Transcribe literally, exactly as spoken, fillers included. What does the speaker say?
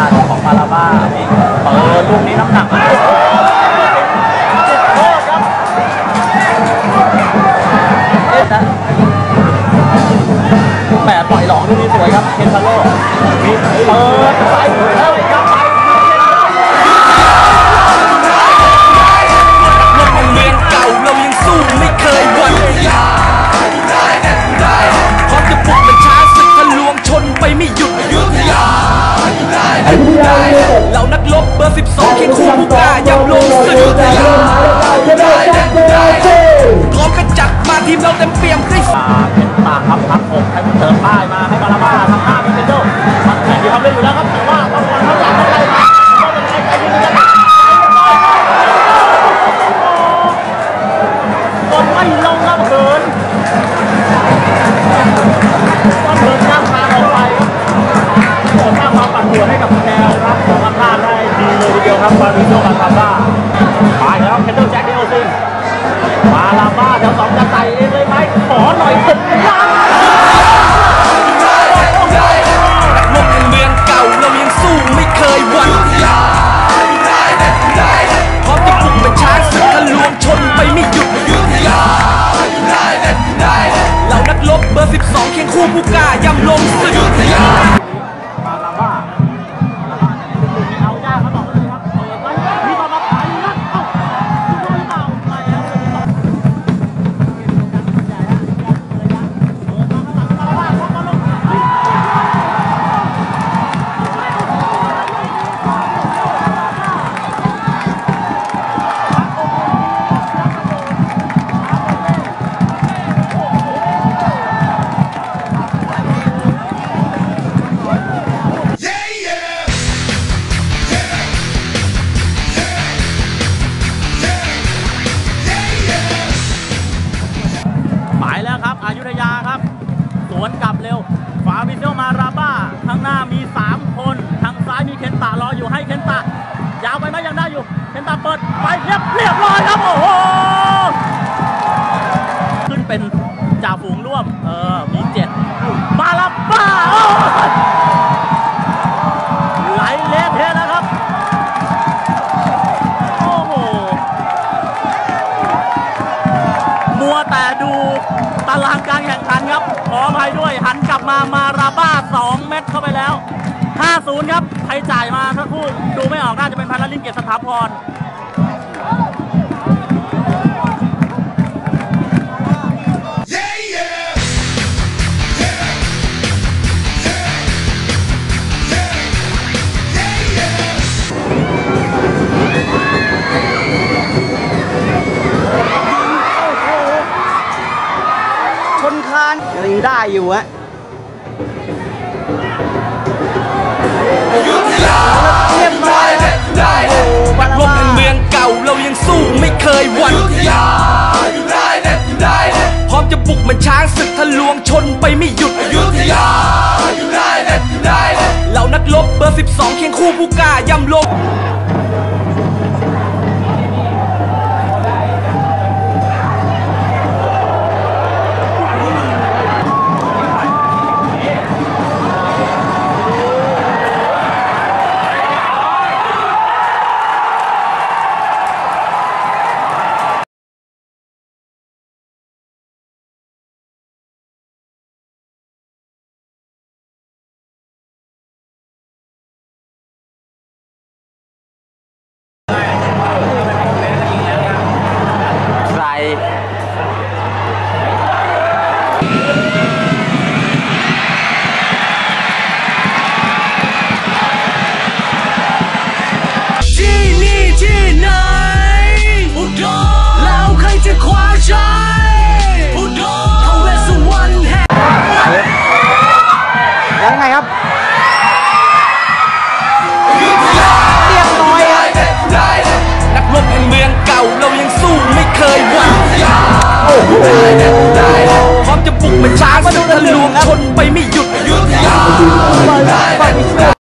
ของมาลาบ้าเปิดลูกนี้น้ำหนักจุดโทษครับเอ๊ะนะแปดปล่อยหลอกลูกนี้สวยครับเคนทาโร่เปิดไปแล้วครับไปเมืองเก่าเรายังสู้ไม่เคยหวั่นพร้อมจะบุกเป็นช้าศึกทะลวงชนไปไม่หยุดเรานักรบเบอร์สิบสองเคียงคู่ผู้กล้ายังลงศึกพร้อมกันจัดมาทีมเราเต็มเปี่ยมด้วยเป็นตาครับพักอกให้เติมป้ายมาให้มาลาบ้าทำหน้าเป็นเซนโดมันแข่งที่ทำได้อยู่แล้วครับแต่ว่าต้องบอลเขาหลังอะไรมาก็เป็นใครใครที่จะกดไม่ลงครับเขินก็เดินข้ามทางออกไปครับโอ้สร้างความปั่นป่วนให้กับแนวรับของอำนาจได้ดีเลยทีเดียวครับมาริโอมาลาบ้าไปแล้วเคนเดลแจ็คเดลซินมาลาบ้าแถวสองจะไต่เองเลยไหมขอหน่อยสุดยังลบเมืองเก่าเรายังสู้ไม่เคยหวั่นพร้อมจะบุกเป็นช้างศึกทะลวงชนไปไม่หยุดเรานักรบเบอร์สิบสองเคียงคู่ผู้กล้าย่ำลงศึกมาลาบ้าเอายากเขาบอกเลยครับเปิดไว้มีบอลมาไปนะเอ้าดูไม่เปล่าไปแล้วอยุธยาครับสวนกลับเร็วฟาบิเซลมาราบ้าข้างหน้ามีสามคนทางซ้ายมีเคนตะรออยู่ให้เคนตะยาวไปไหมยังได้อยู่เคนตะเปิดไปเรียบเรียบร้อยครับโอ้โหขึ้นเป็นจ่าฝูงร่วมเออมีเจ็ดมาราบ้าไหลเละเทะแล้วครับโอ้โหมัวแต่ดูตารางการแข่งขันครับขออภัยด้วยหันกลับมามาราบ้าสองเม็ดเข้าไปแล้ว ห้าศูนย์ ครับใครจ่ายมาสักครู่ดูไม่ออกน่าจะเป็นพันลินเกตสถาพรชนคานยังได้อยู่ฮะเรียบร้อยนักรบในเมืองเก่าเรายังสู้ไม่เคยหวั่นพร้อมจะบุกเหมือนช้างศึกทะลวงชนไปไม่หยุดเรานักรบเบอร์สิบสองเคียงคู่ผู้กล้าย่ำลงยังไงครับเรียบร้อยครับนักรบในเมืองเก่าเรายังสู้ไม่เคยหวั่นพร้อมจะบุกเป็นช้างศึกทะลวงชนไปไม่หยุด